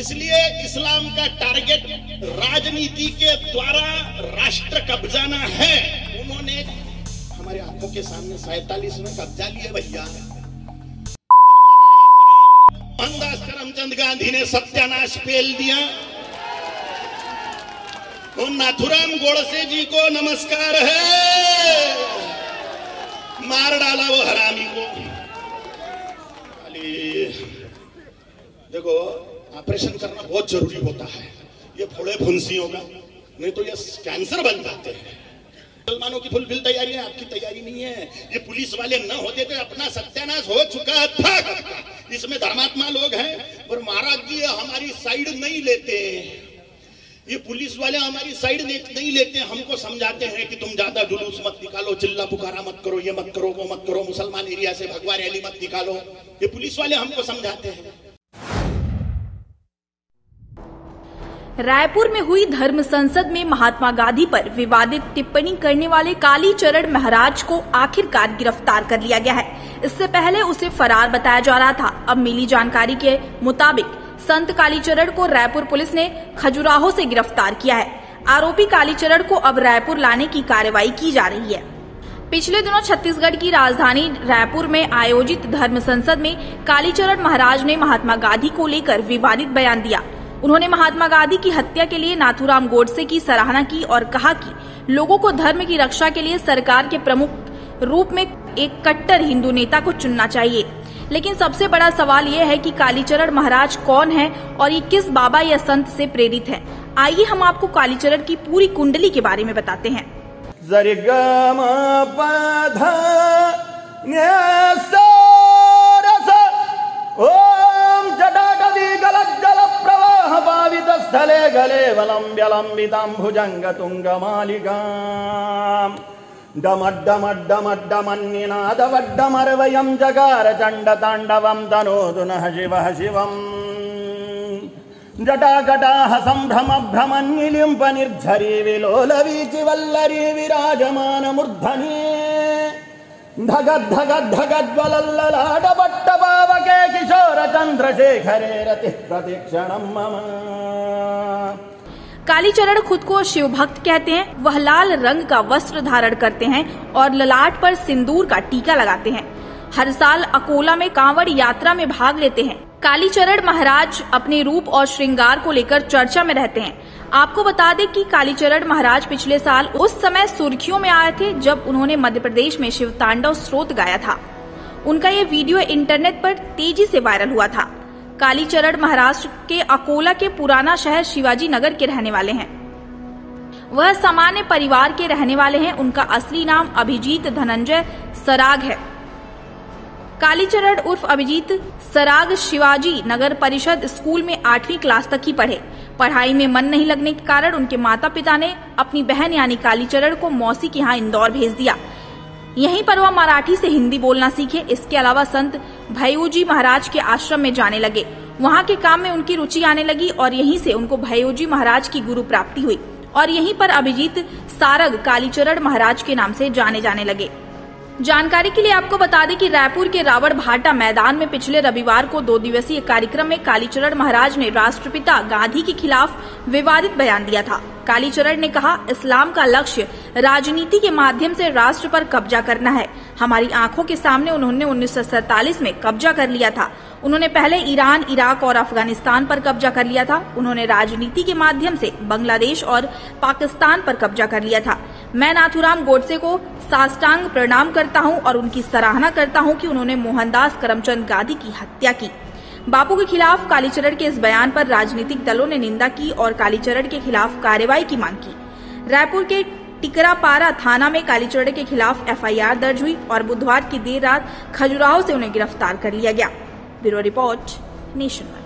इसलिए इस्लाम का टारगेट राजनीति के द्वारा राष्ट्र कब्जाना है। उन्होंने हमारे आंखों के सामने 47 में कब्जा लिया भैया। मोहनदास करमचंद गांधी ने सत्यानाश पेल दिया। और नाथुराम गोडसे जी को नमस्कार है, मार डाला वो हरामी को। देखो ऑपरेशन करना बहुत जरूरी होता है, ये फोड़े फुंसियों का, नहीं तो ये कैंसर बन जाते हैं। मुसलमानों की फुल तैयारी है, आपकी तैयारी नहीं है। ये पुलिस वाले न होते तो अपना सत्यानाश हो चुका था। इसमें धर्मात्मा लोग हैं और महाराज जी हमारी साइड नहीं लेते, ये पुलिस वाले हमारी साइड नहीं लेते, हमको समझाते हैं कि तुम ज्यादा जुलूस मत निकालो, चिल्ला पुकारा मत करो, ये मत करो, वो मत करो, मुसलमान एरिया से भगवा रैली मत निकालो, ये पुलिस वाले हमको समझाते हैं। रायपुर में हुई धर्म संसद में महात्मा गांधी पर विवादित टिप्पणी करने वाले कालीचरण महाराज को आखिरकार गिरफ्तार कर लिया गया है। इससे पहले उसे फरार बताया जा रहा था। अब मिली जानकारी के मुताबिक संत कालीचरण को रायपुर पुलिस ने खजुराहो से गिरफ्तार किया है। आरोपी कालीचरण को अब रायपुर लाने की कार्रवाई की जा रही है। पिछले दिनों छत्तीसगढ़ की राजधानी रायपुर में आयोजित धर्म संसद में कालीचरण महाराज ने महात्मा गांधी को लेकर विवादित बयान दिया। उन्होंने महात्मा गांधी की हत्या के लिए नाथुराम गोडसे की सराहना की और कहा कि लोगों को धर्म की रक्षा के लिए सरकार के प्रमुख रूप में एक कट्टर हिंदू नेता को चुनना चाहिए। लेकिन सबसे बड़ा सवाल ये है कि कालीचरण महाराज कौन है और ये किस बाबा या संत से प्रेरित है। आइए हम आपको कालीचरण की पूरी कुंडली के बारे में बताते हैं। स्थले गले वलंब्यलंबितांभुजंग तुंगमालिकाम् डमड्डमड्डमड्डमन्निनादवड्डमर्वयं जगार चण्डताण्डवं तनोतु नः शिवः शिवम् जटाकटाः सम्भ्रमभ्रमन्निलिम्प निर्झरी विलोलवीचि वल्लरी विराजमानमूर्धनि धगद्धगद्धगद्वलल्ललाटपट्टपावके किशोर चंद्रशेखरे रतिः प्रतिक्षणं मम। कालीचरण खुद को शिव भक्त कहते हैं। वह लाल रंग का वस्त्र धारण करते हैं और ललाट पर सिंदूर का टीका लगाते हैं। हर साल अकोला में कांवड़ यात्रा में भाग लेते हैं। कालीचरण महाराज अपने रूप और श्रृंगार को लेकर चर्चा में रहते हैं। आपको बता दें कि कालीचरण महाराज पिछले साल उस समय सुर्खियों में आए थे जब उन्होंने मध्य प्रदेश में शिव तांडव स्तोत्र गाया था। उनका ये वीडियो इंटरनेट पर तेजी से वायरल हुआ था। कालीचरण महाराष्ट्र के अकोला के पुराना शहर शिवाजी नगर के रहने वाले हैं। वह सामान्य परिवार के रहने वाले हैं। उनका असली नाम अभिजीत धनंजय सराग है। कालीचरण उर्फ अभिजीत सराग शिवाजी नगर परिषद स्कूल में 8वीं क्लास तक ही पढ़े। पढ़ाई में मन नहीं लगने के कारण उनके माता पिता ने अपनी बहन यानी कालीचरण को मौसी के यहाँ इंदौर भेज दिया। यहीं पर वह मराठी से हिंदी बोलना सीखे। इसके अलावा संत भैयूजी महाराज के आश्रम में जाने लगे। वहाँ के काम में उनकी रुचि आने लगी और यहीं से उनको भैयूजी महाराज की गुरु प्राप्ति हुई और यहीं पर अभिजीत सारग कालीचरण महाराज के नाम से जाने जाने लगे। जानकारी के लिए आपको बता दें कि रायपुर के रावण भाटा मैदान में पिछले रविवार को 2 दिवसीय कार्यक्रम में कालीचरण महाराज ने राष्ट्रपिता गांधी के खिलाफ विवादित बयान दिया था। कालीचरण ने कहा, इस्लाम का लक्ष्य राजनीति के माध्यम से राष्ट्र पर कब्जा करना है। हमारी आंखों के सामने उन्होंने 1947 में कब्जा कर लिया था। उन्होंने पहले ईरान, इराक और अफगानिस्तान पर कब्जा कर लिया था। उन्होंने राजनीति के माध्यम से बांग्लादेश और पाकिस्तान पर कब्जा कर लिया था। मैं नाथुराम गोडसे को साष्टांग प्रणाम करता हूं और उनकी सराहना करता हूं कि उन्होंने मोहनदास करमचंद गांधी की हत्या की। बापू के खिलाफ कालीचरण के इस बयान पर राजनीतिक दलों ने निंदा की और कालीचरण के खिलाफ कार्रवाई की मांग की। रायपुर के टिकरापारा थाना में कालीचरण के खिलाफ FIR दर्ज हुई और बुधवार की देर रात खजुराहो से उन्हें गिरफ्तार कर लिया गया। Bureau report, nation.